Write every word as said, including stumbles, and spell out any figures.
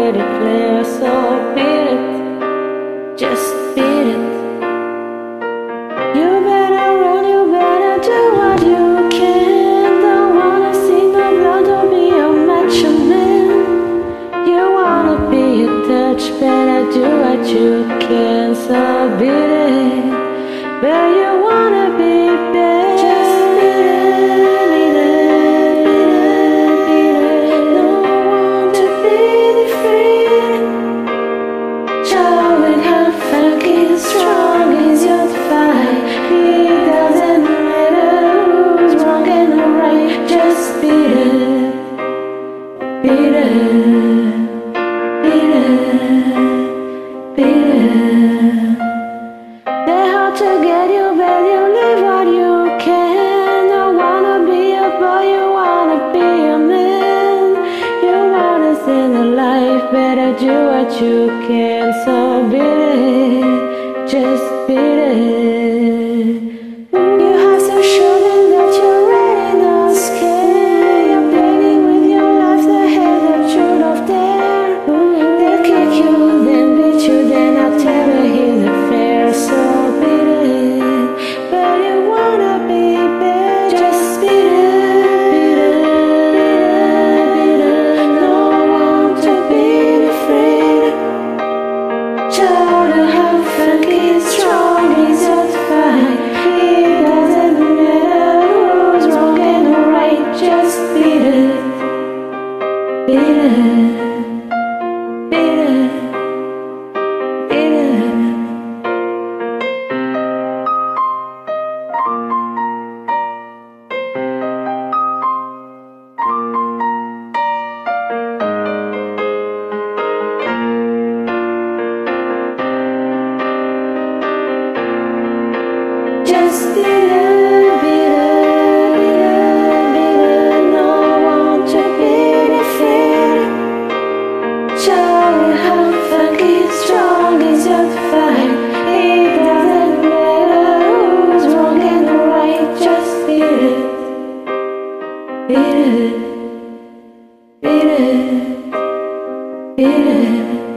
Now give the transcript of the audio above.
pretty clear, so beat it, just beat it. You better run, you better do what you can. Don't wanna see no blood, don't be a macho man. You wanna be a touch, better do what you can, so beat it. But you wanna be bad, just beat it, beat it, beat it, beat it. No one to be defeated. Show it how fucking strong is your fight. It doesn't matter who's wrong and right, just beat it, beat it, beat it, beat it. They're hard to get you, but you live what you can. Don't wanna be a boy, you wanna be a man. You wanna stay alive, better do what you can, so beat it, just beat it. You have to show them that you're ready, not scared. You're playing with your life, the head of truth of dare. They'll kick you, then beat you, then I'll tell you he's a fair, so beat it. But you wanna be bad, just beat it, beat it, beat it, beat it. No one to be afraid. Show them how fucking strong is your fight. It doesn't matter who's wrong and right, just beat it, beat it, beat it, beat it. Just beat it, beat it, beat it, beat it. No one to be defeated. Show it how fucking strong is your fight. It doesn't matter who's wrong and right, just beat it, beat it, beat it, beat it.